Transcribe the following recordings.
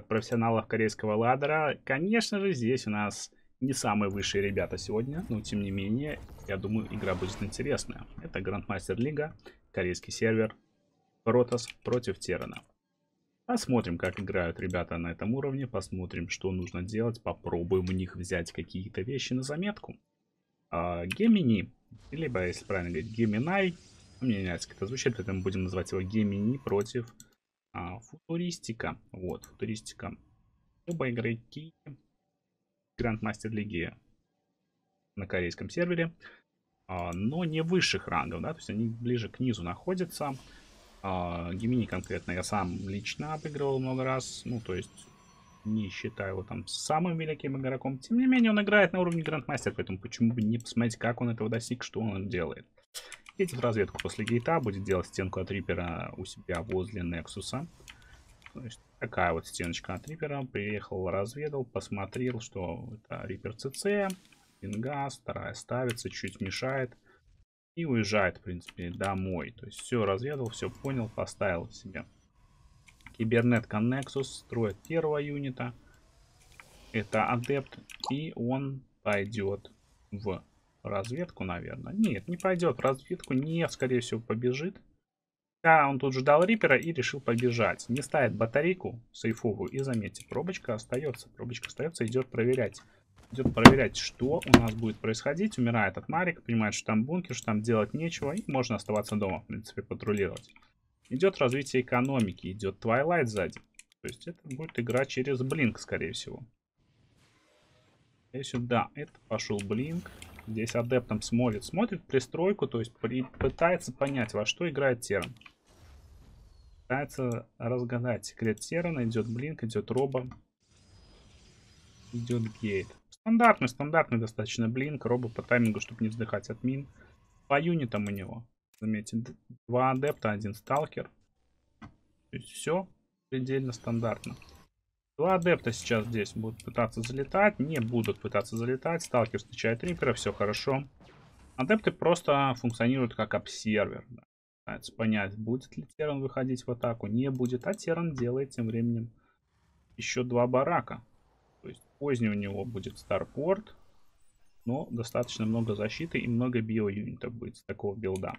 профессионалов корейского ладдера. Конечно же, здесь у нас не самые высшие ребята сегодня, но тем не менее, я думаю, игра будет интересная. Это Грандмастер Лига, корейский сервер, Протос против Террана. Посмотрим, как играют ребята на этом уровне, посмотрим, что нужно делать, попробуем у них взять какие-то вещи на заметку. Гемини, либо, если правильно говорить, Геминай, мне не нравится, как это звучит, поэтому будем называть его Гемини против Футуристика. Вот, Футуристика. Оба игроки Грандмастер Лиги на корейском сервере, но не высших рангов, да, то есть они ближе к низу находятся. Гемини конкретно я сам лично обыгрывал много раз, ну, то есть не считаю его там самым великим игроком. Тем не менее, он играет на уровне Грандмастер, поэтому почему бы не посмотреть, как он этого достиг, что он делает. Едет в разведку после гейта, будет делать стенку от Рипера у себя возле Нексуса. То есть такая вот стеночка от Рипера. Приехал, разведал, посмотрел, что это Рипер ЦЦ, пингас, вторая ставится, чуть мешает. И уезжает, в принципе, домой. То есть все разведал, все понял, поставил себе. Кибернетка Nexus строит первого юнита. Это адепт. И он пойдет в разведку, наверное. Нет, не пойдет в разведку. Нет, скорее всего, побежит. Он тут ждал Рипера и решил побежать. Не ставит батарейку сейфовую. И заметьте, пробочка остается. Пробочка остается, идет проверять. Идет проверять, что у нас будет происходить. Умирает от Марика, понимает, что там бункер, что там делать нечего. И можно оставаться дома, в принципе, патрулировать. Идет развитие экономики. Идет Twilight сзади. То есть это будет игра через Блинк, скорее всего. И сюда. Это пошел Блинк. Здесь адептом смотрит пристройку. То есть пытается понять, во что играет Терран. Пытается разгадать секрет Террана. Идет Блинк, идет Робо. Идет Гейт. Стандартный достаточно Блинк. Робо по таймингу, чтобы не вздыхать от мин. По юнитам у него. Заметьте, 2 адепта, 1 сталкер. То есть все предельно стандартно. 2 адепта сейчас здесь будут пытаться залетать. Не будут пытаться залетать. Сталкер встречает Рипера, все хорошо. Адепты просто функционируют как обсервер. Да. Пытаются понять, будет ли Терран выходить в атаку. Не будет. А Терран делает тем временем еще 2 барака. То есть поздний у него будет старпорт. Но достаточно много защиты и много био-юнитов будет с такого билда.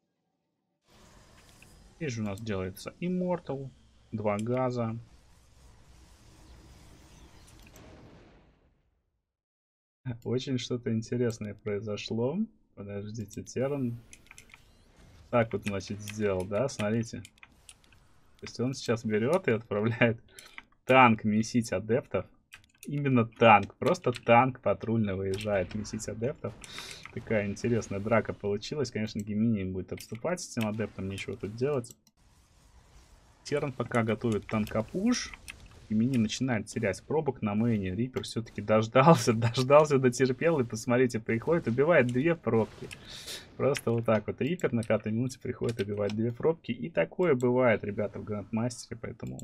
Здесь же у нас делается Immortal. 2 газа. Очень что-то интересное произошло. Подождите, Терран так вот, значит, сделал, да? Смотрите. То есть он сейчас берет и отправляет танк месить адептов. Именно танк. Просто танк патрульно выезжает месить адептов. Такая интересная драка получилась. Конечно, Гемини будет отступать с этим адептом. Нечего тут делать. Терран пока готовит танкопуш. Гемини начинает терять пробок на мейне. Рипер все-таки дождался, дотерпел. И посмотрите, приходит, убивает 2 пробки. Просто вот так вот. Рипер на 5-й минуте приходит убивать 2 пробки. И такое бывает, ребята, в Грандмастере. Поэтому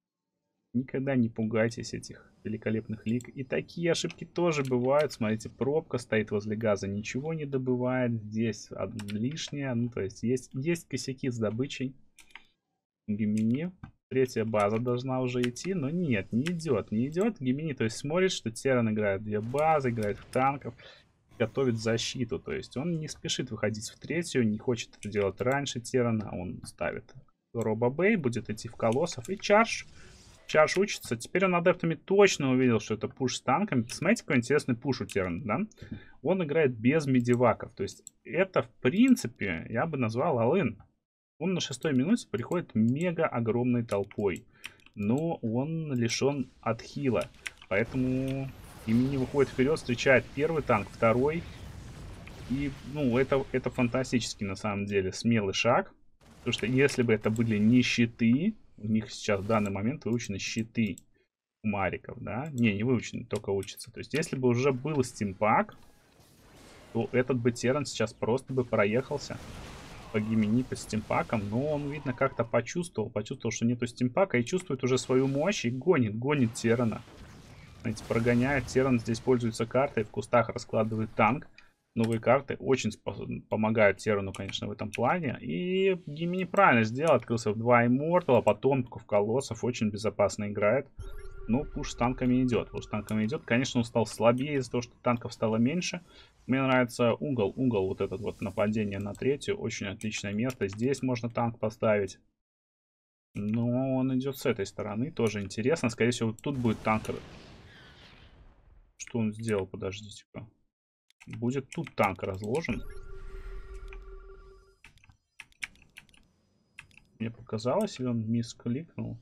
никогда не пугайтесь этих великолепных лиг. И такие ошибки тоже бывают. Смотрите, пробка стоит возле газа, ничего не добывает. Здесь лишнее. Ну, то есть есть косяки с добычей. Гемини. 3-я база должна уже идти, но нет, не идет. Гемини, то есть смотрит, что Терран играет 2 базы, играет в танков, готовит защиту. То есть он не спешит выходить в 3-ю, не хочет это делать раньше Террана. Он ставит Робо Бэй, будет идти в колоссов и Чарж. Чарж учится. Теперь он адептами точно увидел, что это пуш с танками. Посмотрите, какой интересный пуш у Террана, да? Он играет без медиваков. То есть это, в принципе, я бы назвал all-in. Он на 6-й минуте приходит мега огромной толпой. Но он лишен от хила. Поэтому Гемини выходит вперед, встречает первый танк, второй. И, ну, это фантастически, на самом деле, смелый шаг. Потому что если бы это были не щиты, у них сейчас в данный момент выучены щиты у Мариков, да? Не выучены, только учатся. То есть, если бы уже был стимпак, то этот бы Терран сейчас просто бы проехался по Гемини, по стимпакам, но он, видно, как-то почувствовал, что нету стимпака и чувствует уже свою мощь и гонит Террана. Знаете, прогоняет. Терран здесь пользуется картой, в кустах раскладывает танк. Новые карты очень помогают Террану, конечно, в этом плане. И Гемини правильно сделал, открылся в 2 Immortal, а потом в колоссов очень безопасно играет. Ну, пуш с танками идет. Пуш с танками идет. Конечно, он стал слабее из-за того, что танков стало меньше. Мне нравится угол. Угол вот этот вот нападение на третью. Очень отличное место. Здесь можно танк поставить. Но он идет с этой стороны. Тоже интересно. Скорее всего, вот тут будет танк. Что он сделал? Подождите-ка. Будет тут танк разложен. Мне показалось, или он мискликнул?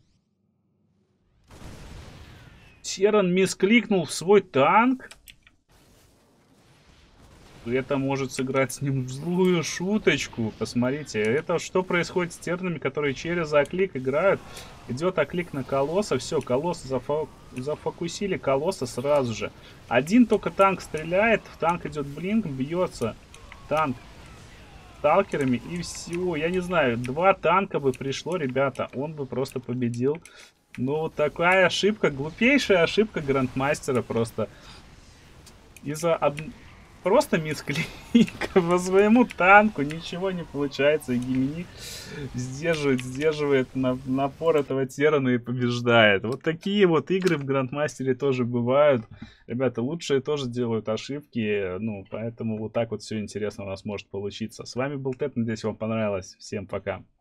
Терран мискликнул в свой танк? Это может сыграть с ним в злую шуточку. Посмотрите, это что происходит с тернами, которые через оклик играют. Идет оклик на колосса. Все, колосса зафокусили колосса сразу же. Один только танк стреляет. В танк идет блинк, бьется танк сталкерами. И все. Я не знаю, 2 танка бы пришло, ребята. Он бы просто победил. Ну, вот такая ошибка. Глупейшая ошибка грандмастера просто. Из-за просто мисклик по своему танку ничего не получается. И Гимини сдерживает напор этого Террана и побеждает. Вот такие вот игры в Грандмастере тоже бывают. Ребята, лучшие тоже делают ошибки. Ну, поэтому вот так вот все интересно у нас может получиться. С вами был Тед. Надеюсь, вам понравилось. Всем пока.